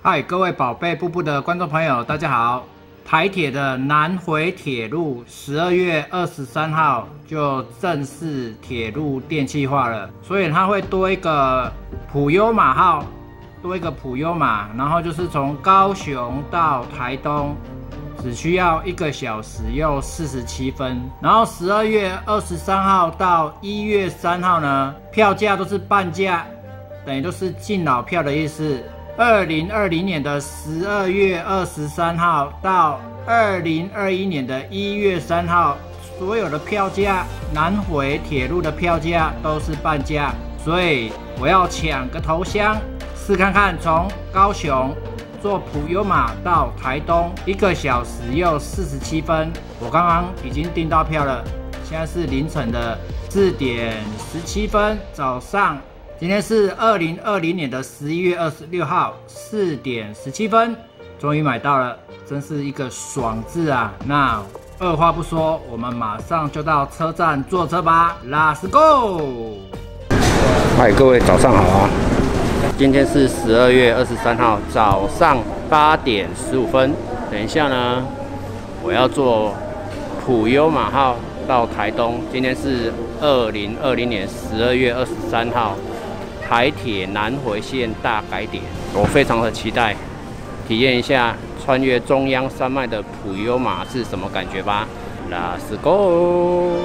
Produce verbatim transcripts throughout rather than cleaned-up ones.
嗨，各位宝贝步步的观众朋友，大家好！台铁的南回铁路十二月二十三号就正式铁路电气化了，所以它会多一个普悠玛号，多一个普悠玛，然后就是从高雄到台东，只需要一个小时又四十七分。然后十二月二十三号到一月三号呢，票价都是半价，等于都是敬老票的意思。二零二零年的十二月二十三号到二零二一年的一月三号，所有的票价，南回铁路的票价都是半价，所以我要抢个头香，试看看从高雄坐普悠玛到台东，一个小时又四十七分。我刚刚已经订到票了，现在是凌晨的四点十七分，早上。今天是二零二零年的十一月二十六号四点十七分，终于买到了，真是一个爽字啊！那二话不说，我们马上就到车站坐车吧 ，Let's go！ 嗨，各位早上好啊！今天是十二月二十三号早上八点十五分。等一下呢，我要坐普悠玛号到台东。今天是二零二零年十二月二十三号。台铁南回线大改点，我非常的期待，体验一下穿越中央山脉的普悠玛是什么感觉吧。Let's go！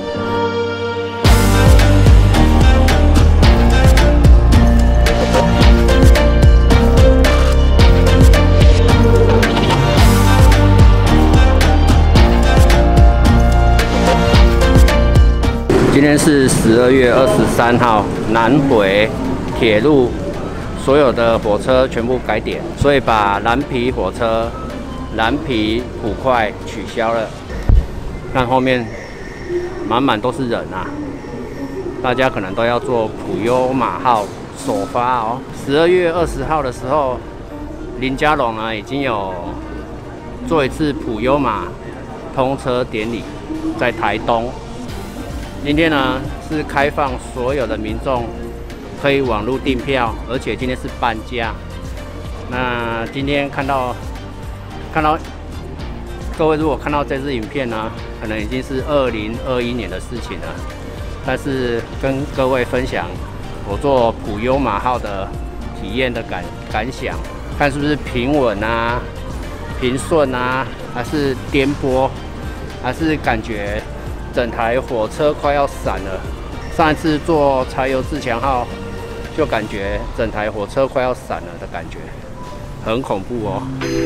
今天是十二月二十三号，南回铁路所有的火车全部改点，所以把蓝皮火车、蓝皮普快取消了。看后面满满都是人啊，大家可能都要坐普悠玛号首发哦。十二月二十号的时候，林佳龙呢已经有做一次普悠玛通车典礼，在台东。今天呢是开放所有的民众可以网络订票，而且今天是半价。那今天看到看到各位如果看到这支影片呢，可能已经是二零二一年的事情了。但是跟各位分享我坐普悠玛号的体验的感感想，看是不是平稳啊、平顺啊，还是颠簸，还是感觉整台火车快要散了。上一次坐柴油自强号，就感觉整台火车快要散了的感觉，很恐怖哦。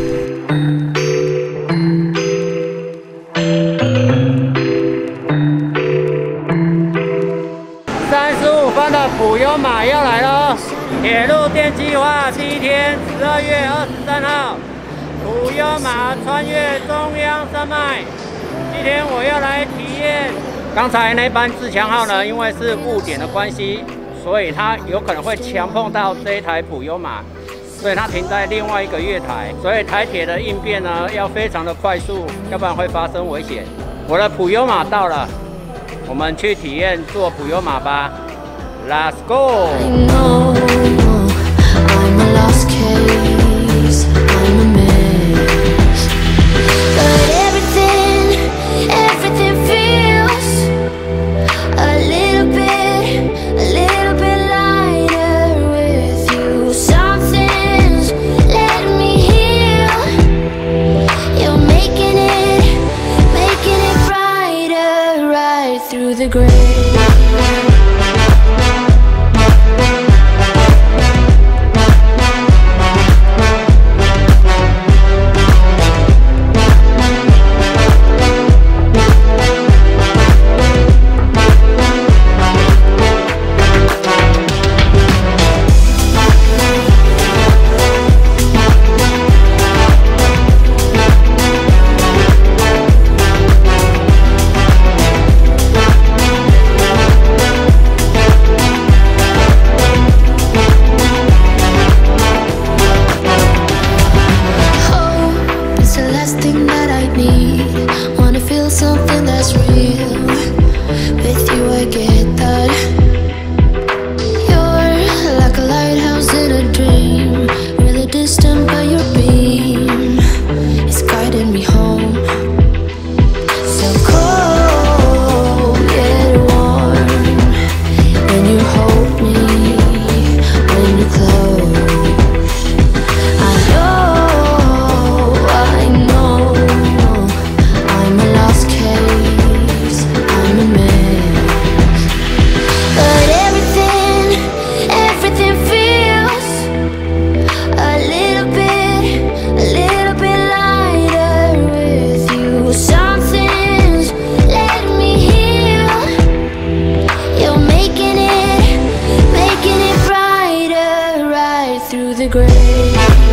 三十五分的普悠玛要来了，铁路电气化第一天，十二月二十三号，普悠玛穿越中央山脉。今天我要来体验，刚才那班自强号呢，因为是误点的关系，所以它有可能会强碰到这一台普悠玛，所以它停在另外一个月台，所以台铁的应变呢要非常的快速，要不然会发生危险。我的普悠玛到了，我们去体验坐普悠玛吧 ，Let's go！ The grave. everything feels a little bit, a little bit lighter with you. Something's letting me heal. You're making it, making it brighter right through the gray.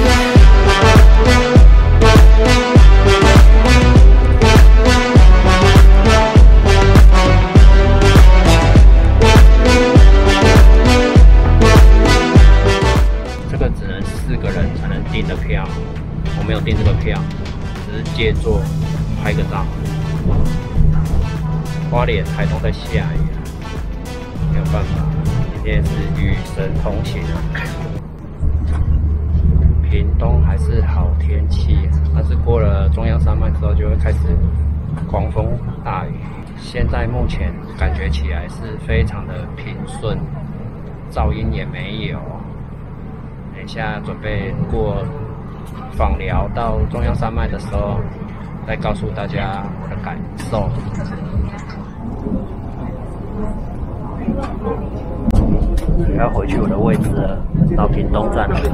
订的票，我没有订这个票，只是借座拍个照。花莲、台东在下雨啊，没有办法，今天是与神同行啊。屏东还是好天气，但是过了中央山脉之后就会开始狂风大雨。现在目前感觉起来是非常的平顺，噪音也没有。等一下准备过访寮到中央山脉的时候，再告诉大家我的感受。我要回去我的位置了，到屏东站了。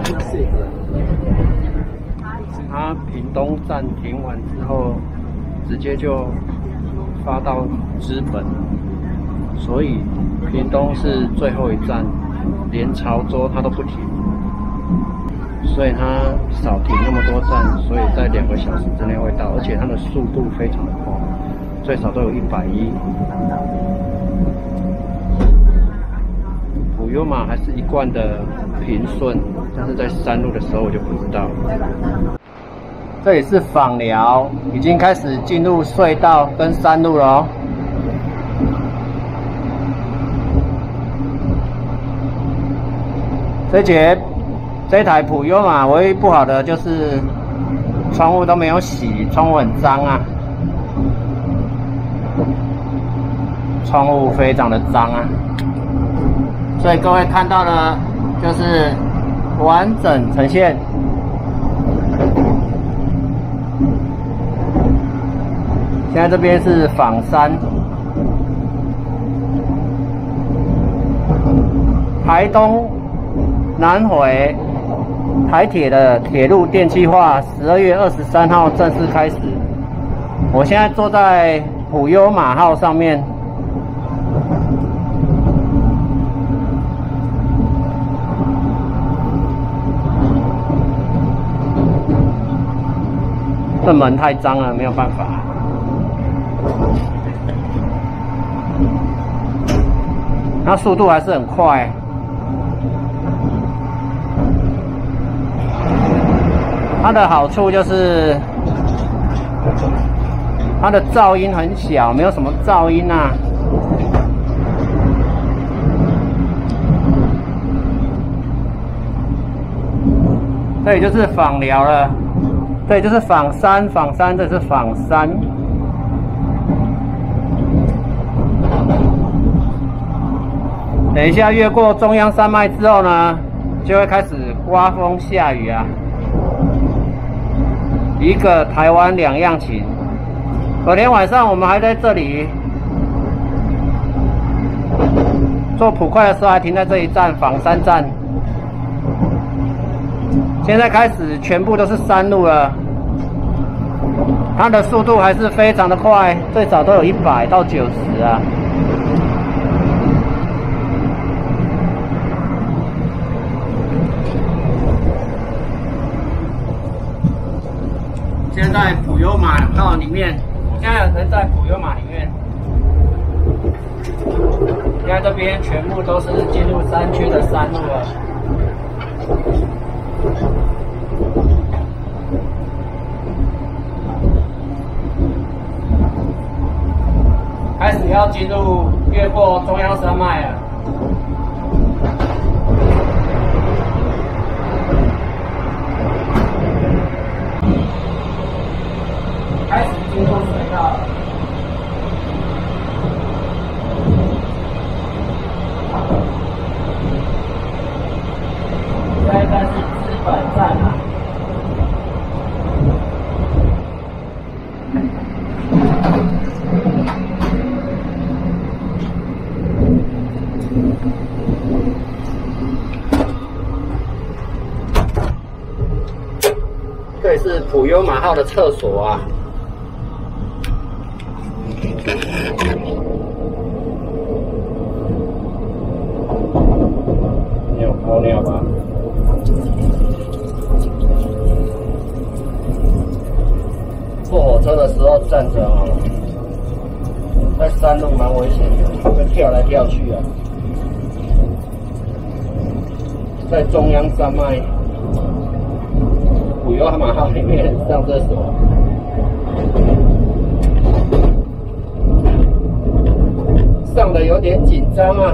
他屏东站停完之后，直接就发到知本，所以屏东是最后一站，连潮州他都不停。所以它少停那么多站，所以在两个小时之内会到，而且它的速度非常的快，最少都有一百一。普悠玛还是一贯的平顺，但是在山路的时候我就不知道了。这里是访寮，已经开始进入隧道跟山路了哦。这节。这台普悠玛唯一不好的就是窗户都没有洗，窗户很脏啊，窗户非常的脏啊，所以各位看到的就是完整呈现。现在这边是枋山，台东南回。台铁的铁路电气化十二月二十三号正式开始。我现在坐在普悠玛号上面，这门太脏了，没有办法。它速度还是很快。它的好处就是它的噪音很小，没有什么噪音啊。这里就是枋寮了，这里就是枋山，枋山这是枋山。等一下越过中央山脉之后呢，就会开始刮风下雨啊。一个台湾两样情。昨天晚上我们还在这里坐普快的时候，还停在这一站枋山站。现在开始全部都是山路了，它的速度还是非常的快，最少都有一百到九十啊。现在普悠玛道里面，现在有人在普悠玛里面。现在这边全部都是进入山区的山路了。开始要进入越过中央山脉了。开始进入水道了。现在在是资本站啊。 这里是普悠玛号的厕所啊。你有泡尿吧？坐火车的时候站着哦，在山路蛮危险的，会跳来跳去啊。在中央山脉普悠玛号里面上厕所。上的有点紧张啊。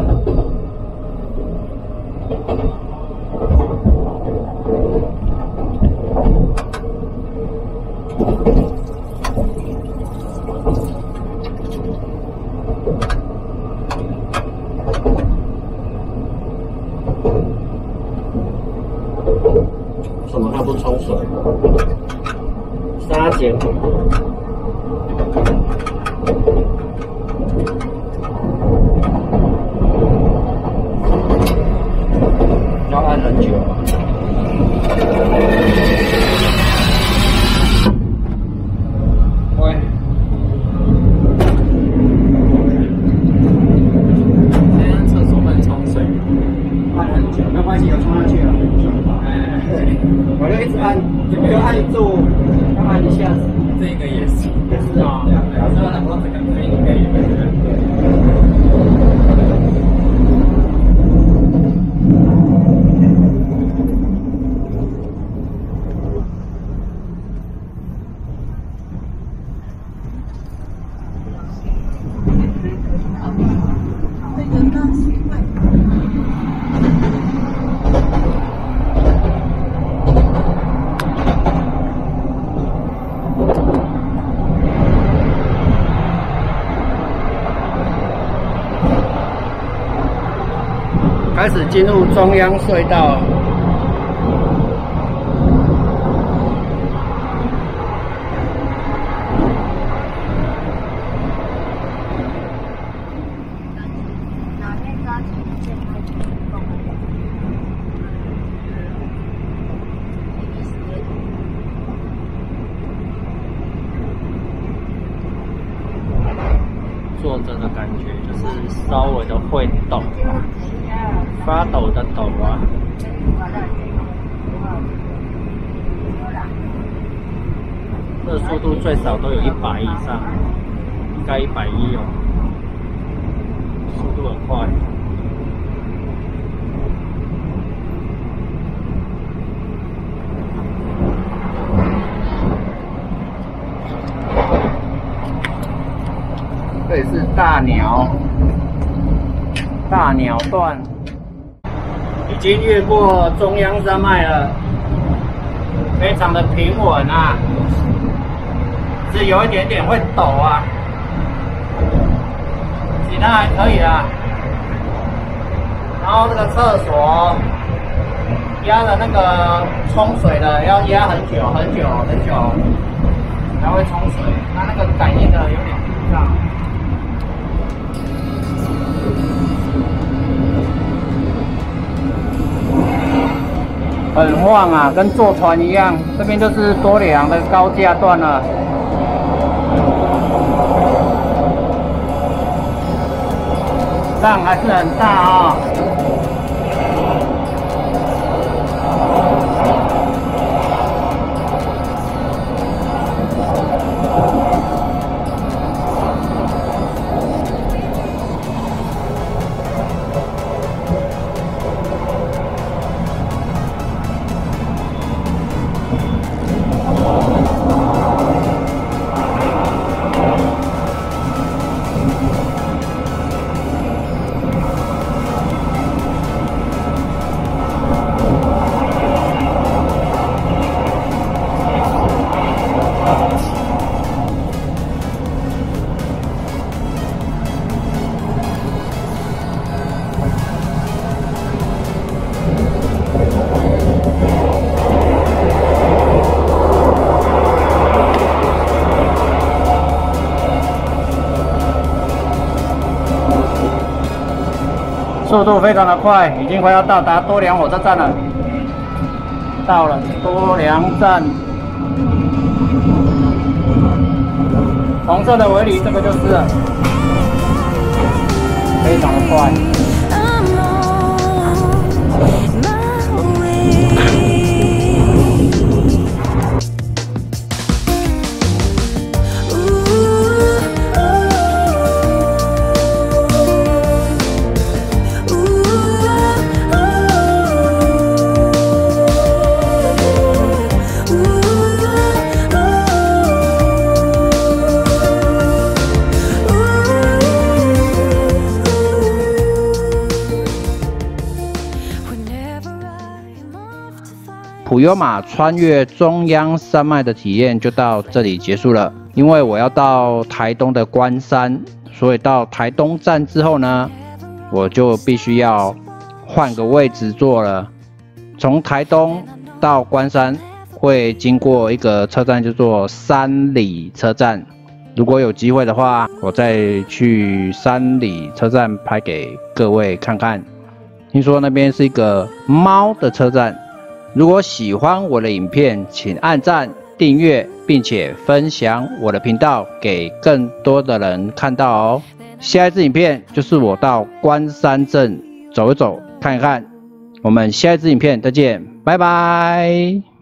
怎么它不冲水？沙碱。要按很久啊。喂。 现在厕所不能冲水，按很久，没有关系，有冲上去了。我就一直按，就按住，要按一下子。这个也是，也是啊。然后然后这个这个可以。 开始进入中央隧道。坐着的感觉就是稍微的会抖啊，发抖的抖啊。这速度最少都有一百以上，应该一百一哦，速度很快。这里是大鸟，大鸟段，已经越过中央山脉了，非常的平稳啊，是有一点点会抖啊，其他还可以啦。然后这个厕所压的那个冲水的要压很久很久很久才会冲水，它那个感应的有点故障。很晃啊，跟坐船一样。这边就是多良的高架段了。浪还是很大啊、哦。速度非常的快，已经快要到达多良火车站了。到了多良站。 红色的围篱，这个就是了，非常的快。 普悠玛穿越中央山脉的体验就到这里结束了。因为我要到台东的关山，所以到台东站之后呢，我就必须要换个位置坐了。从台东到关山会经过一个车站，叫做三里车站。如果有机会的话，我再去三里车站拍给各位看看。听说那边是一个猫的车站。 如果喜欢我的影片，请按赞、订阅，并且分享我的频道给更多的人看到哦。下一支影片就是我到关山镇走一走、看一看。我们下一支影片再见，拜拜。